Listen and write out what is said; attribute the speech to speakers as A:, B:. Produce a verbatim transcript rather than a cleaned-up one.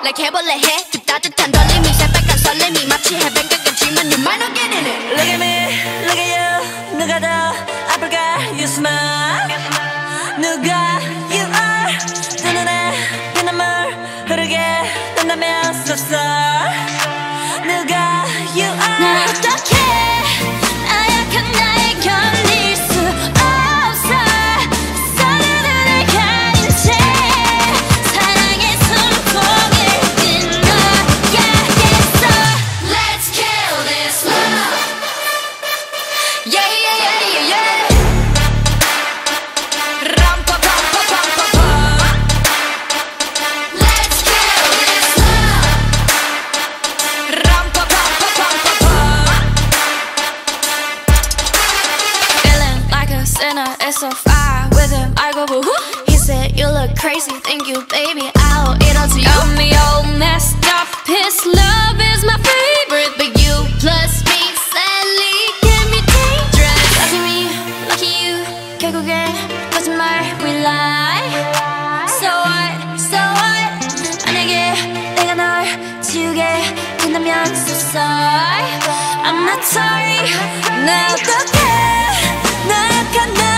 A: like 해볼래 해 그 따뜻한 떨림이 새빨간 설렘이 마치 해변가 같지만 you might not get in it.
B: Look at me, look at you. 누가 더 아플까? You smile. 누가 you are. 두 눈에 피눈물 흐르게 된다면 so sorry. 누가 you are.
A: 난 어떡해 나약한 나에 견딜 수 없어 서로를 가린 채 사랑의 순풍을 끊어야겠어. Let's kill this love. Yeah yeah yeah yeah yeah. 람파파파파파파. Let's kill this love. 람파파파파파파. Feeling like a sinner, it's so far with him. I go boo hoo. He said you look crazy, thank you, baby. I'll eat all to you. Got me all messed up. His love is my favorite, but you plus me sadly can be dangerous. Lucky me, lucky you. 결국엔 거짓말 we lie. So what, so what. 만약에 내가 널 지우게 된다면 so sorry. I'm not sorry. 나 어떡해 나약한 나